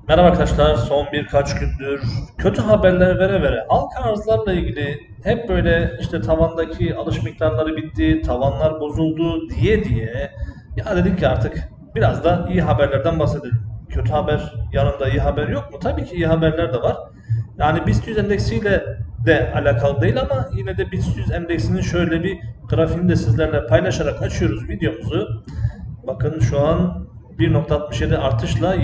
Merhaba arkadaşlar, son birkaç gündür kötü haberler vere vere halka arzlarla ilgili hep böyle işte tavandaki alış miktarları bitti, tavanlar bozuldu diye ya dedik ki artık biraz da iyi haberlerden bahsedelim. Kötü haber yanında iyi haber yok mu? Tabii ki iyi haberler de var. Yani BIST 100 endeksiyle de alakalı değil ama yine de BIST 100 endeksinin şöyle bir grafiğini de sizlerle paylaşarak açıyoruz videomuzu. Bakın şu an 1.67 artışla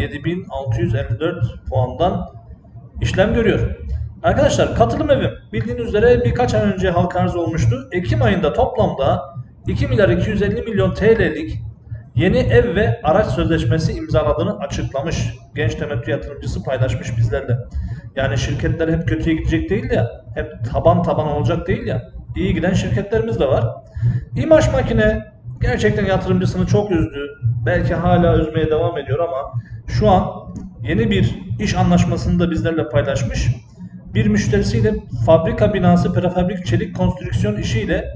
7654 puandan işlem görüyor. Arkadaşlar katılım evim bildiğiniz üzere birkaç ay önce halka arz olmuştu. Ekim ayında toplamda 2 milyar 250 milyon TL'lik yeni ev ve araç sözleşmesi imzaladığını açıklamış. Genç temettü yatırımcısı paylaşmış bizlerle. Yani şirketler hep kötüye gidecek değil ya, hep taban taban olacak değil ya. İyi giden şirketlerimiz de var. İmaj Makine gerçekten yatırımcısını çok üzdü. Belki hala üzmeye devam ediyor ama şu an yeni bir iş anlaşmasını da bizlerle paylaşmış. Bir müşterisiyle fabrika binası prefabrik çelik konstrüksiyon işiyle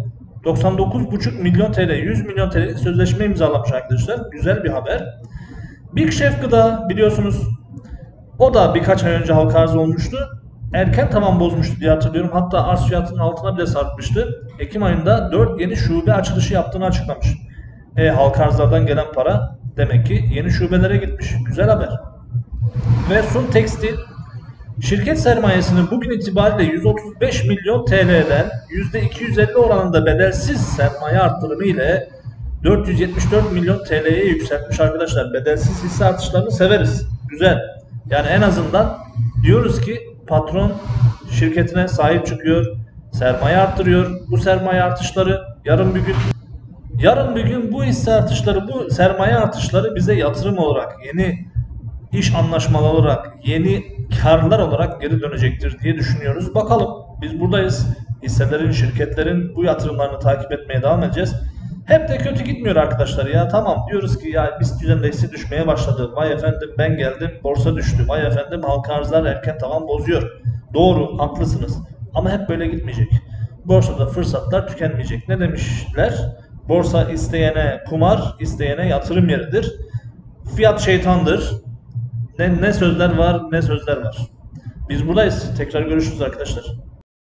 99,5 milyon TL, 100 milyon TL'lik sözleşme imzalamış arkadaşlar. Güzel bir haber. Big Chef Gıda biliyorsunuz o da birkaç ay önce halka arz olmuştu. Erken tavan bozmuştu diye hatırlıyorum. Hatta arz fiyatının altına bile sarkmıştı. Ekim ayında 4 yeni şube açılışı yaptığını açıklamış. Halka arzlardan gelen para demek ki yeni şubelere gitmiş. Güzel haber. Ve Sun Tekstil şirket sermayesini bugün itibariyle 135 milyon TL'den %250 oranında bedelsiz sermaye arttırımı ile 474 milyon TL'ye yükseltmiş arkadaşlar. Bedelsiz hisse artışlarını severiz. Güzel. Yani en azından diyoruz ki patron şirketine sahip çıkıyor, sermaye arttırıyor. Bu sermaye artışları yarın bir gün bu hisse artışları, bu sermaye artışları bize yatırım olarak, yeni iş anlaşmaları olarak, yeni karlar olarak geri dönecektir diye düşünüyoruz. Bakalım biz buradayız. Hisselerin, şirketlerin bu yatırımlarını takip etmeye devam edeceğiz. Hep de kötü gitmiyor arkadaşlar ya. Tamam diyoruz ki ya BIST endeksi düşmeye başladı. Vay efendim ben geldim borsa düştü. Vay efendim halka arzlar erken tavan bozuyor. Doğru haklısınız. Ama hep böyle gitmeyecek. Borsada fırsatlar tükenmeyecek. Ne demişler? Borsa isteyene kumar, isteyene yatırım yeridir. Fiyat şeytandır. Ne sözler var ne sözler var. Biz buradayız. Tekrar görüşürüz arkadaşlar.